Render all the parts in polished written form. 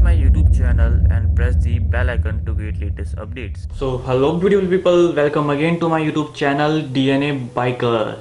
my YouTube channel and press the bell icon to get latest updates. So hello beautiful people, welcome again to my YouTube channel DNA Biker.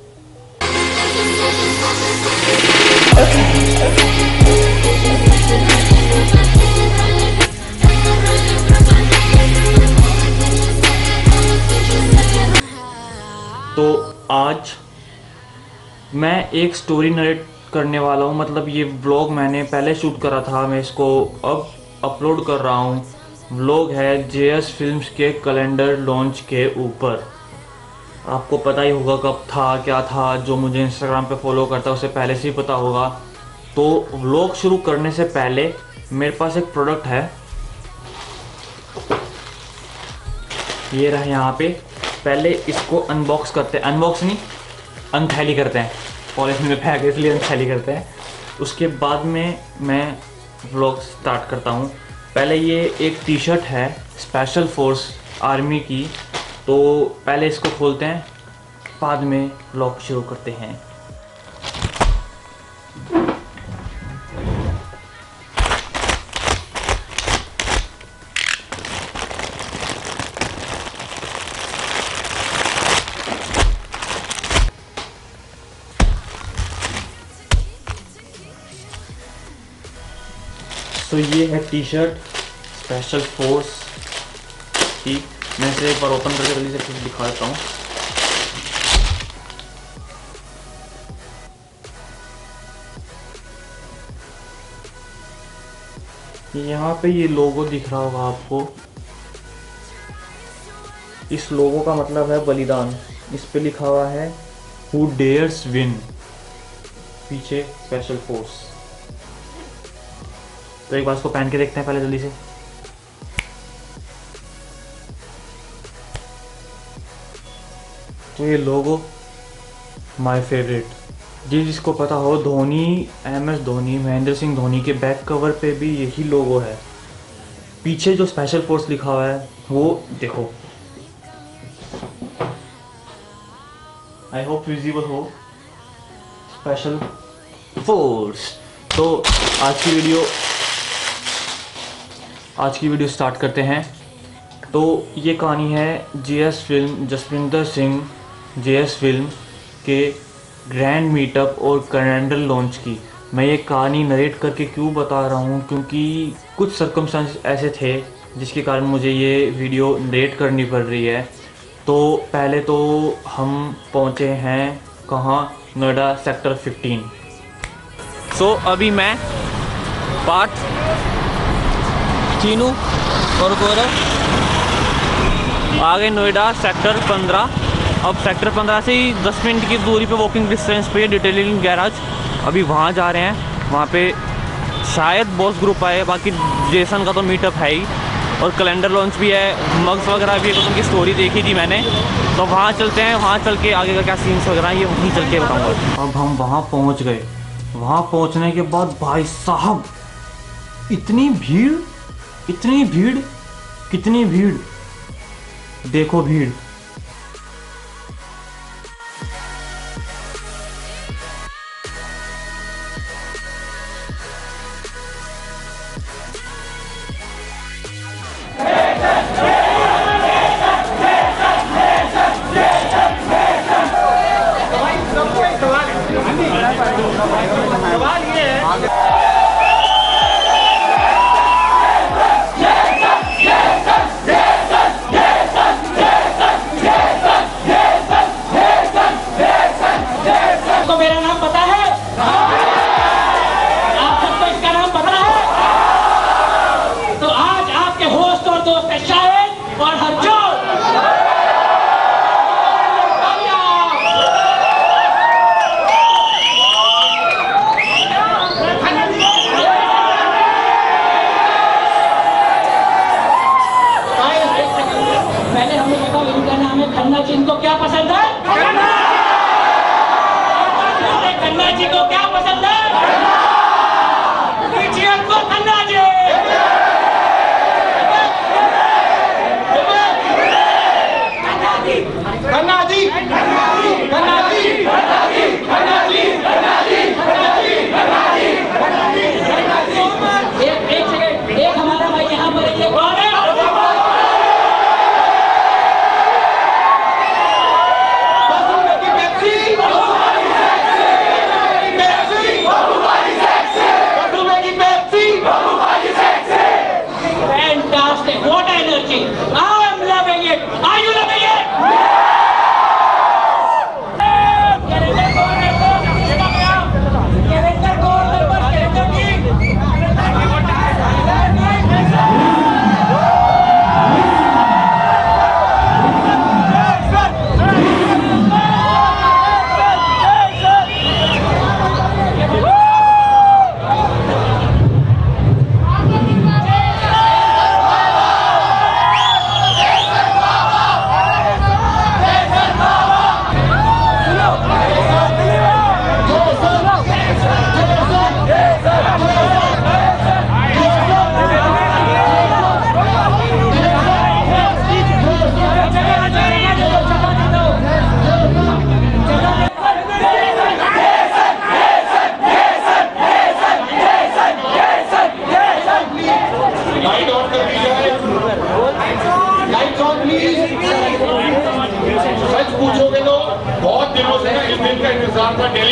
तो आज मैं एक story narrate करने वाला हूँ। मतलब ये व्लॉग मैंने पहले शूट करा था, मैं इसको अब अपलोड कर रहा हूँ। व्लॉग है जेएस फिल्म्स के कैलेंडर लॉन्च के ऊपर। आपको पता ही होगा कब था, क्या था। जो मुझे इंस्टाग्राम पे फॉलो करता है उसे पहले से ही पता होगा। तो व्लॉग शुरू करने से पहले मेरे पास एक प्रोडक्ट है, ये रहा यहाँ पे। पहले इसको अनबॉक्स करते हैं, अनबॉक्स नहीं अनथैली करते हैं, पॉलिथीन में पैक इसलिए अनथैली करते हैं। उसके बाद में मैं व्लॉग स्टार्ट करता हूँ। पहले ये एक टी शर्ट है स्पेशल फोर्स आर्मी की, तो पहले इसको खोलते हैं, बाद में व्लॉग शुरू करते हैं। तो ये है टी शर्ट स्पेशल फोर्स की। मैं इसे एक बार ओपन करके जल्दी से कुछ दिखा देता हूँ। यहाँ पे ये लोगो दिख रहा होगा आपको। इस लोगो का मतलब है बलिदान। इस पे लिखा हुआ है हु डेयर्स विन, पीछे स्पेशल फोर्स। तो एक बार इसको पहन के देखते हैं पहले जल्दी से। तो ये लोगो माय फेवरेट। जिसको पता हो, धोनी, MS धोनी, महेंद्र सिंह धोनी के बैक कवर पे भी यही लोगो है। पीछे जो स्पेशल फोर्स लिखा हुआ है वो देखो, आई होप विजिबल हो, स्पेशल फोर्स। तो आज की वीडियो स्टार्ट करते हैं। तो ये कहानी है JS film, Jaswinder Singh JS film के ग्रैंड मीटअप और कैलेंडर लॉन्च की। मैं ये कहानी नरेट करके क्यों बता रहा हूँ, क्योंकि कुछ सर्कमस्टेंस ऐसे थे जिसके कारण मुझे ये वीडियो नरेट करनी पड़ रही है। तो पहले तो हम पहुँचे हैं कहाँ, नोएडा सेक्टर 15। सो अभी मैं पार्थ, चीनू और गौरव आ गए नोएडा सेक्टर 15। अब सेक्टर 15 से ही 10 मिनट की दूरी पे वॉकिंग डिस्टेंस पे डिटेलिंग गैराज। अभी वहाँ जा रहे हैं, वहाँ पे शायद बॉस ग्रुप आए, बाकी जेसन का तो मीटअप है ही, और कैलेंडर लॉन्च भी है, मग्स वगैरह भी है। तो उनकी स्टोरी देखी थी मैंने, तो वहाँ चलते हैं। वहाँ चल के आगे का क्या सीन्स वगैरह ये वहीं चल के बताऊँगा। अब हम वहाँ पहुँच गए। वहाँ पहुँचने के बाद भाई साहब इतनी भीड़, कितनी भीड़, देखो भीड़।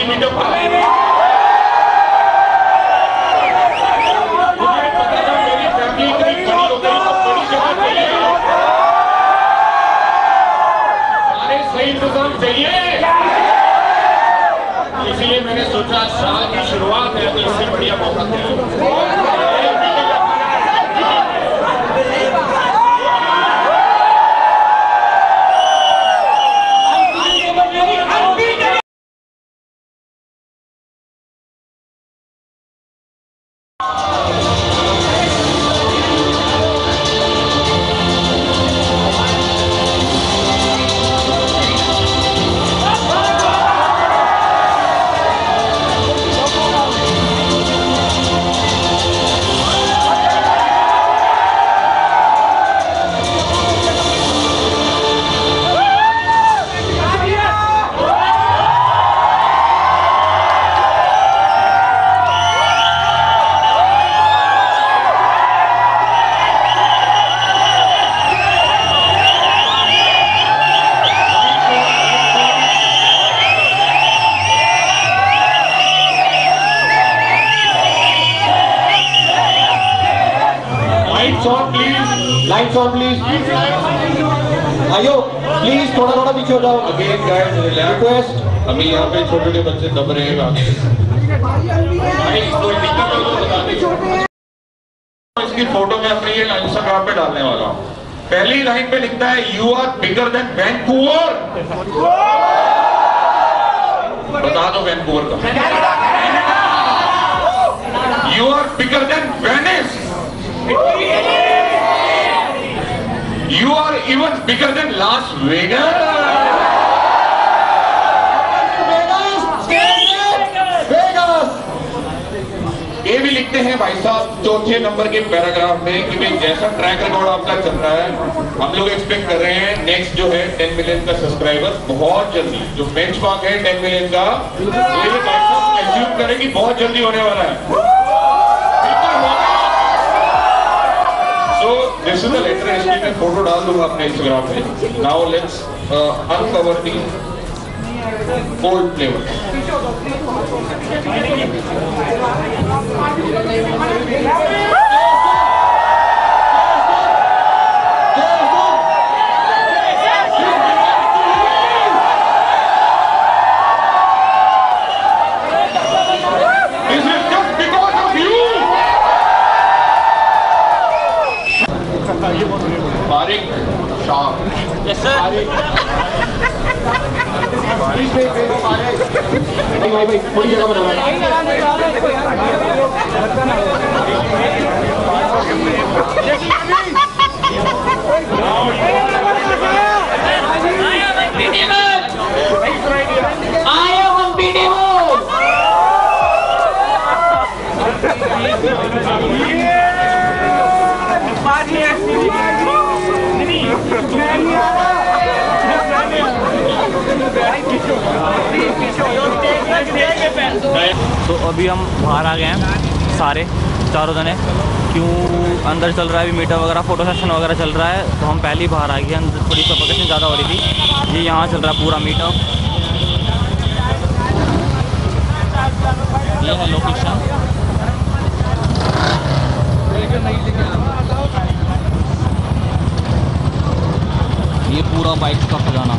मीटअप आ गई। मुझे पता था मेरी फैमिली इतनी बड़ी हो गई तो बड़ी जगह चाहिए, सारे सही इंतजाम चाहिए, इसलिए मैंने सोचा साल की शुरुआत है तो इससे बढ़िया मौका क्या है। Lights on please. आयो प्लीज थोड़ा पीछे हो जाओ। अगेन गाइस रिक्वेस्ट, अभी यहाँ पे छोटे छोटे बच्चे दब रहे हैं। इसकी फोटो में अपनी ये इंस्टाग्राम पे डालने वाला हूँ। पहली लाइन पे लिखता है you are bigger than Vancouver. बता दो वैंकूवर का। You are bigger than Venice. You are even bigger than Las Vegas. ये भी लिखते हैं भाई साहब चौथे नंबर के पैराग्राफ में कि भाई जैसा ट्रैक रिकॉर्ड आपका चल रहा है, हम लोग एक्सपेक्ट कर रहे हैं नेक्स्ट जो है 10 मिलियन का सब्सक्राइबर बहुत जल्दी, जो बेंचमार्क है 10 मिलियन का, ये भी भाई साहब एज्यूम करें कि बहुत जल्दी होने वाला है। So this is the letter, इसकी मैं फोटो डाल दूंगा अपने इंस्टाग्राम पे। Now let's uncover the old flavor. This is just because of you. Farik Shah. Yes sir. भाई थोड़ी जगह तो अभी हम बाहर आ गए हैं सारे चारों जने। क्यों अंदर चल रहा है अभी मीटअप वगैरह, फोटो सेशन वगैरह चल रहा है, तो हम पहले ही बाहर आ गए। अंदर थोड़ी सफोकेशन ज़्यादा हो रही थी। ये यहाँ चल रहा है पूरा मीटअप। ये है लोकेशन। ये पूरा बाइक का खजाना।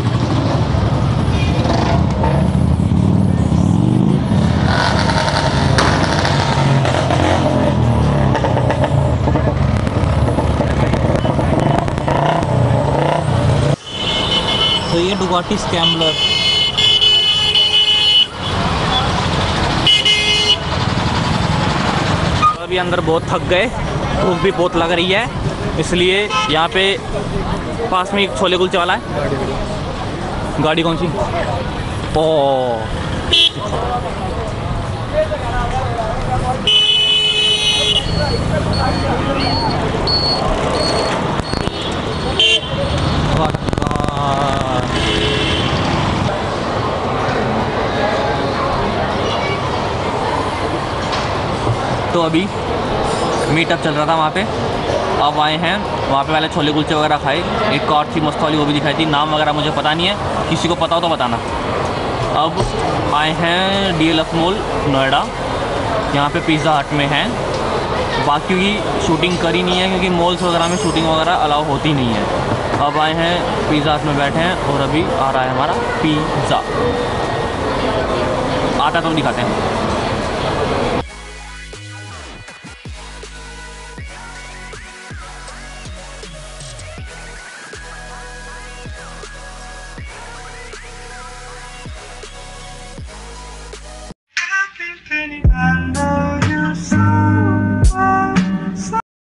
तो ये डुगाटी स्कैम्बलर। अभी अंदर बहुत थक गए, भूख भी बहुत लग रही है, इसलिए यहाँ पे पास में एक छोले कुलचे वाला है। गाड़ी कौन सी? ओ तो अभी मीटअप चल रहा था वहाँ पे, अब आए हैं वहाँ पे। पहले छोले कुलचे वगैरह खाए, एक कार्ड थी मस्त वाली वो भी दिखाई थी। नाम वगैरह मुझे पता नहीं है, किसी को पता हो तो बताना। अब आए हैं DLF मॉल नोएडा, यहाँ पे पिज़्ज़ा हट में हैं। बाकी की शूटिंग करी नहीं है क्योंकि मॉल्स वगैरह में शूटिंग वगैरह अलाउ होती नहीं है। अब आए हैं पिज़्ज़ा हट में बैठे हैं और अभी आ रहा है हमारा पिज़्ज़ा। आता है तो दिखाते हैं।